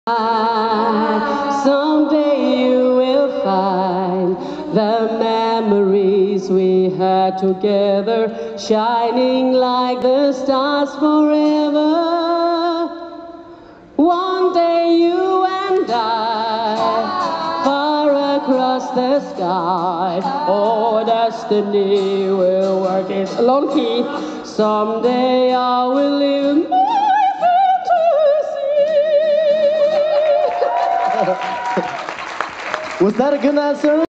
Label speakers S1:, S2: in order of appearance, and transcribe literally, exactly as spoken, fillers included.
S1: Someday you will find the memories we had together, shining like the stars forever. One day you and I, far across the sky, oh, destiny will work its alone key. Someday I will live my fantasy.
S2: Was that a good answer?